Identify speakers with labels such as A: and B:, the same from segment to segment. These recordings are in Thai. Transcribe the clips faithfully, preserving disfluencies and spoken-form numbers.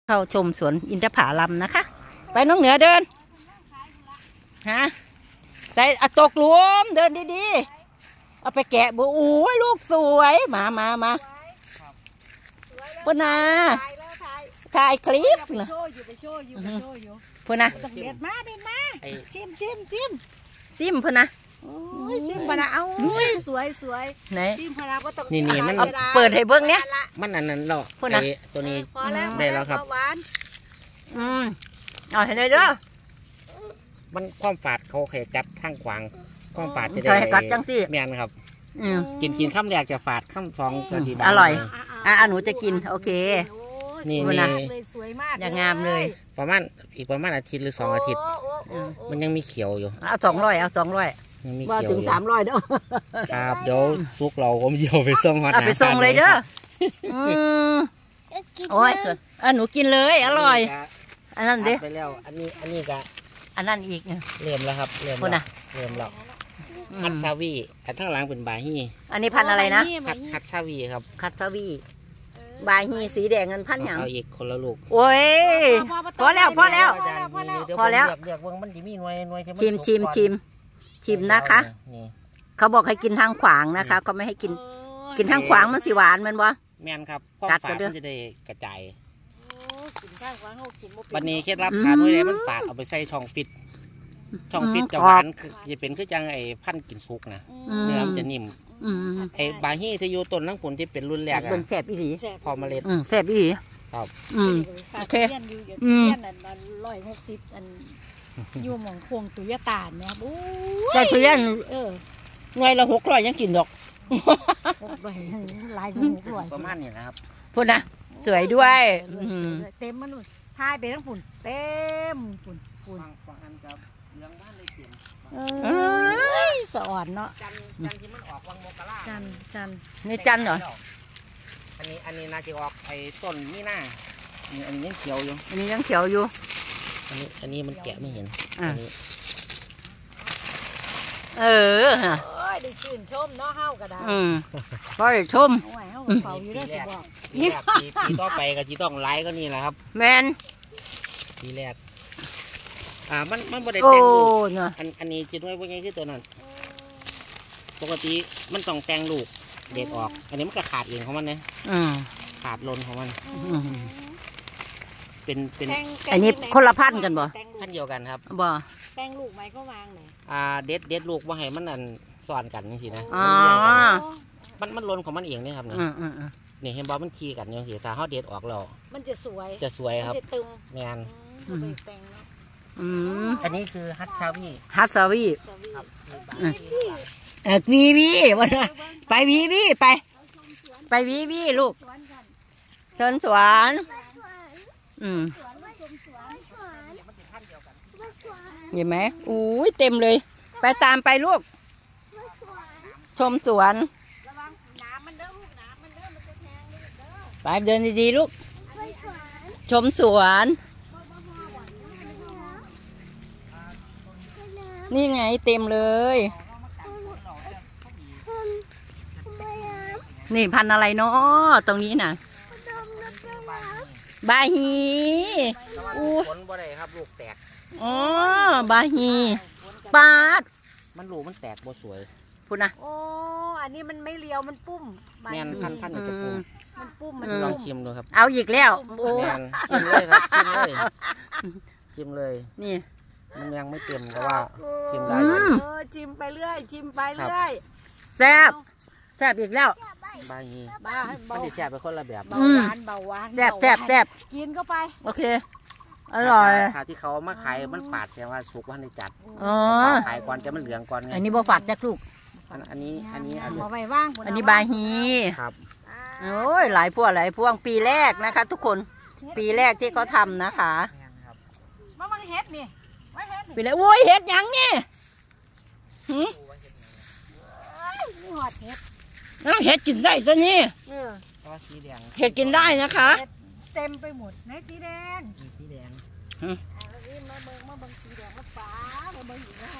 A: เข้าชมสวนอินทผลัมนะคะไปน้องเหนือเดินฮะใส่ตกหลุมเดินดีๆเอาไปแกะบัวอู้ยลูกสวยมามามาพนาถ่ายคลิปนะพนา
B: เด็ดมาเด็ดมาชิมชิมชิม
A: ซิมพนา
B: ชิมพนาเอาสวยสวย
A: ไหน
B: ชิมพนาก็ต้อง
C: นี่นี่มัน
A: เปิดให้เบิ้งเนี้ย
C: มันอันนั้นหรอกตัวนี้ได้แล้วครับ
A: อืมเอาให้ได้เด้อ
C: มันความฝาดเขาแค่กัดทางขวางความฝาดจะ
A: ได้กัดจังสิ
C: แม่นครับกินกินข้ามแรกจะฝาดข้ามฟองจะที
A: อร่อยอ่ะหนูจะกินโอเค
C: นี่นี่
A: อย่างงามเลย
C: ประมาณอีกประมาณอาทิตย์หรือสองอาทิตย์มันยังมีเขียวอยู่
A: เอาสองร้อยเอาสองร้อยว่าถึงสามร้อยเด้อ
C: ครับเดี๋ยวซุกเราผมเยี่ยวไปส่งมา
A: ไปส่งเลยเด้อโอ้ยอ่ะหนูกินเลยอร่อยอันนั้นดิ
C: ไปแล้วอันนี้อันนี้กะ
A: อันนั้นอีก
C: เริ่มแล้วครับเริ่มแล้วเริ่มแล้วคัตซาวีอันทั้งหลังเป็นบาฮี
A: อันนี้พันอะไรนะ
C: คัตซาวีครับ
A: คัตซาวีบาฮีสีแดงเงินพันอย่าง
C: เอาอีกคนละลูก
A: โอ้ยพอแล้วพอแล้วพอแล้ว
C: เรียกว่ามันจะมีหน่วยหน่วย
A: ชิมชิมชิมชิมนะคะเขาบอกให้กินทางขวางนะคะเขาไม่ให้กินกินทางขวางมันสิหวานมันบ่
C: แม่นครับความฝาดมันจะได้กระจายวันนี้เคล็ดลับขาดไว้เลยมันฝาดเอาไปใส่ช่องฟิตช่องฟิตจะหวานคือจะเป็นคือจังไอ้พันกินซุกนะเนื้อมันจะนิ่มไอ้บาฮีที่อยู่ต้นทั้งผลที่เป็นรุ่นแรกอะ
A: เป็นแสบอีหลี
C: พอเมล็ด
A: แสบอีหลี
C: ครับ
A: อืมโอเค
B: อืมร้อยหกสิบอันอยู่หม่องโคงตุยตาลเนี่ยโอ้
A: ยแต่ทุเรียนเออหน่วยละหกร้อยยังกินดอก
B: หกร้อยลายหกร้อย
C: ประมาณนี้นะครับ
A: พูดนะสวยด้วย
B: เต็มมันทายไปทั้งฝุ่นเต็มฝุ่นฝุ่น
C: ฟังอันกับเรื่องบ้านเลยเต็ม
B: เออสะอ่อนเนาะ
C: จันจันที่มันออกวังโมกล่า
B: จันจัน
A: นี่จันเหรอ
C: อันนี้อันนี้น่าจะออกไอ้ต้นนี่น่าอันนี้ยังเขียวอยู่
A: อันนี้ยังเขียวอยู่
C: อันนี้อันนี้มันแกะไม่เห็น
A: อันนี้เออฮะ
B: ได้ชื่นชมเนาะเฮากระดาษ
A: อืมก็ได้ชม
B: เฮาเผาอยู่ได้สิบอก
C: นี่ปีต่อไปก็จีต้องไล่ก็นี่แหละครับ
A: แมน
C: ทีแรกอ่ามันมันบ่ได้แต่งลูกอันอันนี้จิตไว้พวกนี้คือตัวนั้นปกติมันต้องแต่งลูกเด็ดออกอันนี้มันก็ขาดเองของมันนะขาดลนของมันเป็นเป็น
A: อันนี้คนละพันกันบ่
C: พันเดียวกันครับ
A: บ่
B: แต่งลูกไหมก็วางไหน
C: อ่าเด็ดเด็ดลูกว่าให้มันอันซ้อนกันนี่สินะมันมันลนของมันเองนี่ครับนี่นี่เห็นบอลมันขี่กันยังสิถ้าเขาเด็ดออกแล้ว
B: มันจะสวย
C: จะสวยครับ
B: จะตึง
C: งาน
A: อืม
C: อันนี้คือฮัตซาวี
A: ฮัตซาวีเออวีวีวันน่ะไปวีวีไปไปวีวีลูกชนสวนอืมเห็นไหมอุ้ยเต็มเลยไปตามไปลูกชมสวนไปเดินดีๆลูกชมสวนนี่ไงเต็มเลยนี่พันอะไรเนาะตรงนี้น่ะบาฮี
C: อู้ผลบ่ได้ครับลูกแตก
A: อ๋อบาฮีปาด
C: มันลูกมันแตกบ่สวย
A: พูดนะ
B: โอ้อันนี้มันไม่เลียวมันปุ้ม
C: แมนพันพันจะปุ้ม
B: มันปุ้ม
C: มันลองชิมดูครับ
A: เอาอีกแล้วโอ้
C: ชิมเลยครับชิมเลยชิมเลย
A: นี่
C: มันยังไม่เต็มแต่ว่าชิมได้
B: เออชิมไปเรื่อยชิมไปเรื่อย
A: แซ่บแซ่บอีกแล้ว
C: บาฮีมันจะแซ่บไปคนละแบบ
B: เบาหวานเบาหวาน
A: แซ่บแซ่บแซ่บ
B: กินเข้าไป
A: โอเคอร่อย
C: ถ้าที่เขามาขายมันฝาดแต่ว่าสุกวันในจัด
A: อ๋อ
C: ขายก่อนจะมันเหลืองก่อนไง
A: อันนี้บ่ฝาดจักลูก
C: อันนี้อันนี้อันนี้
B: เอาไว้ว่าง
A: อันนี้บาฮี
C: ครับ
A: โอ้ยหลายพวงหลายพวงปีแรกนะคะทุกคนปีแรกที่เขาทำนะคะ
B: มาบังเฮ็ดนี่
A: ปีแรกโอ้ยเฮ็ดยังนี่หืม
B: นี่หอดเฮ็ด
A: เห็ดกินได้ซะนี่เห็ดกินได้นะคะ
B: เต็มไปหมดในสีแดง
C: สีแดง
B: มาเบิ่งมาเบิ่งสีแดงมาฟ้ามาเบิ่งอีกแล้ว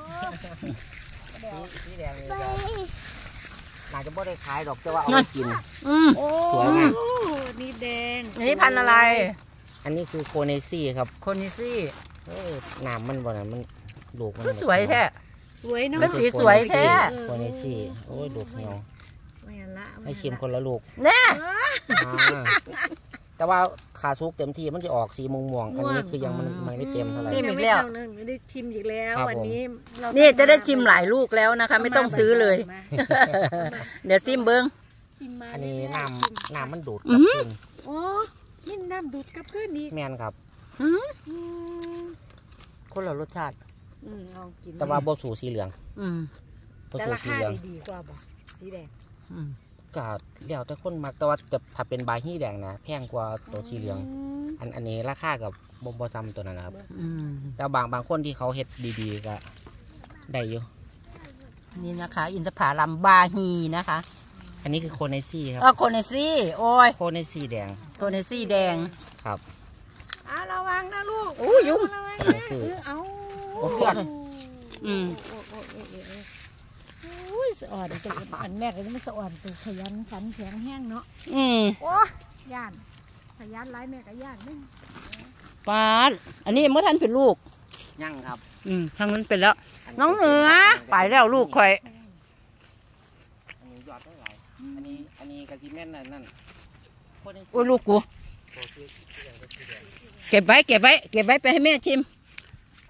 C: สีแดงนี่ก็น่าจะไม่ได้ขายดอกแต่ว่าเอาไปกินสวยไหม
B: นี่แดง
A: นี่พันอะไร
C: อันนี้คือโคเนซี่ครับ
A: โคนิซี่
C: เออน้ำมันบ่น่ะมันลูกมัน
A: ก็สวยแท้
B: สวยเนาะ
A: ก็สีสวยแท้
C: โคเนซี่โอ้ยลูกเหนียว
B: แม่นละ
C: ให้ชิมคนละลูก
A: แน่
C: อ่าแต่ว่าขาซุกเต็มที่มันจะออกสีม่วงๆอันนี้คือยังมันมันไม่เต็มเท่าไหร่
A: จิ้มอีกแล้ว
B: ไม่ได้ชิมอีกแล้ว
C: ครับ
B: วันนี้เรา
A: นี่จะได้ชิมหลายลูกแล้วนะคะ ไม่ต้องซื้อเลย
B: มา
A: เดี๋ยวซิมเบิ้ง
B: ชิมมา
C: อันนี้
B: เรื่อยๆ
C: น้
B: ชิม
C: ำน้ำมันดูด
A: อื้
C: กับ
A: อหือ
C: ขึ้น
B: โอ้นี่น้ำดูดกับขึ้นอีก
C: แม่นครับ
A: อืม
B: อืม
A: คนละรสชาติ
B: อืมลองกิน
C: แต่ว่าโบสูสีเหลือง
A: อืม
C: โบ
B: แต่
C: สู
B: รา
C: สี
B: คา
C: เหลือง
B: ดีกว่าบ่สีแดง
A: อืม
C: ก็เดี๋ยวแต่คนมักแต่ว่าจะถ้าเป็นบาฮีแดงนะแพงกว่าตัวสีเหลือง
B: ม
C: อันอันนี้ราคากับบบบซัมตัวนั้นนะครับ
A: อืม
C: แต่บางบางคนที่เขาเฮ็ดดีๆก็ได้อยู่
A: นี่นะคะ อินทผลัมบาฮีนะคะ
C: อันนี้คือโคเนซี่ครับ
A: เออโคเนซี่โอ้ย
C: โคเนซี่แดง
A: โคเนซี่แดง
C: ครับ
B: อ่ะระวังนะลูก
A: อู้ยุ่ง
B: ระวัง
C: กำลั
B: นะ
C: งซื้อ
B: เออเอา
C: โอ้เพื่อน
A: อืม
B: โอ้โอ้โอ้โอ้โอ้อุ้ยสะอ่อนตัวอันแม่ก็มันสะอ่อนตัวขยันขันแข็งแห้งเนาะ
A: อืม
B: โอ้ย่านขยันหลายแม่ก็ย่านนึง
A: ปาดอันนี้เมื่อทันเป็นลูก
C: ยั่งครับ
A: อืมทางนั้นเป็นแล้ว น้องเหนือไปแล้วลูกข่อย
C: อันนี้ยอดได้หลายอันนี้อันนี้กะทิแม่นนั่นนั่นโคเนซี่
A: โอ้ยลูกกู
C: ตัวสีเหลืองกับสีแดง
A: เก็บไว้เก็บไว้เก็บไว้ไปให้แม่ชิม